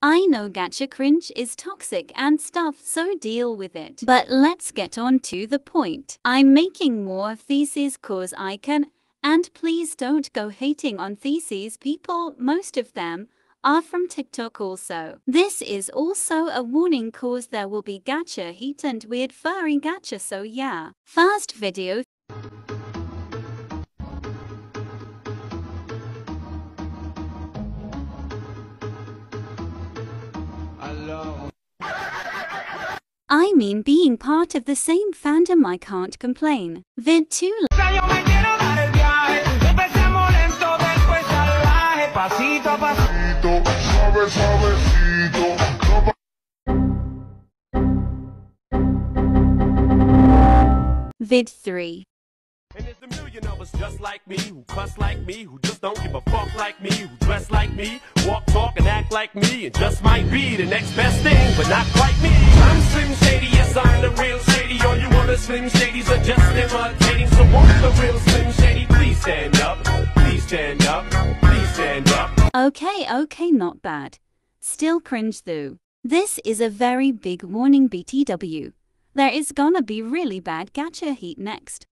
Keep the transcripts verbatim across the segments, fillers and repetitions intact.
I know gacha cringe is toxic and stuff, so deal with it. But let's get on to the point. I'm making more theses cause I can, and please don't go hating on theses people, most of them are from TikTok also. This is also a warning cause there will be gacha heat and weird furry gacha, so yeah. First video. I mean, being part of the same fandom, I can't complain. Vid two. Vid three. And there's a million of us just like me, who cuss like me, who just don't give a fuck like me, who dress like me, walk, talk, and act like me, and just might be the next best thing, but not quite me. I'm Slim Shady, yes, I'm the real Shady. All you other Slim Shadys are just imitating. So won't the real Slim Shady please stand up, please stand up, please stand up. Okay, okay, not bad. Still cringe though. This is a very big warning, B T W. There is gonna be really bad gacha heat next.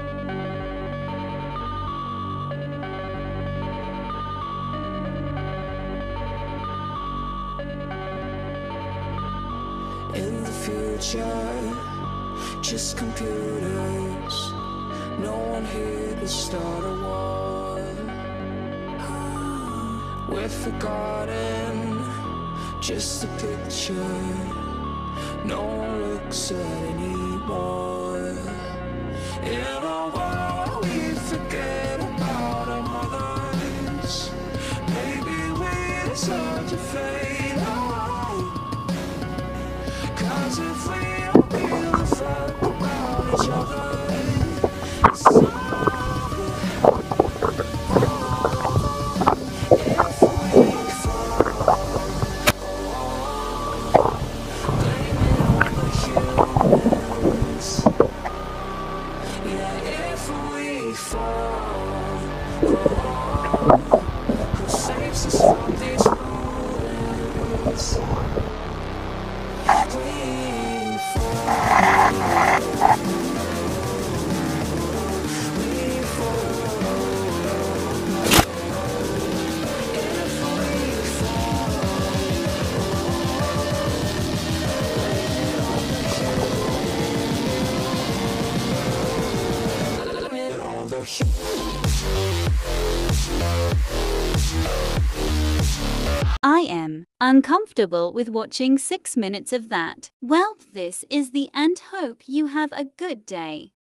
In the future, just computers. No one here to start a war. We're forgotten, just a picture. No one looks at anymore. In a world we forget about our mothers. Maybe we deserve to fade away. Cause if we don't give a fuck about each other, it's over. If we fall, blame it on the humans. Yeah, if we fall, who saves us from these ruins? I am uncomfortable with watching six minutes of that. Well, this is the end. Hope you have a good day.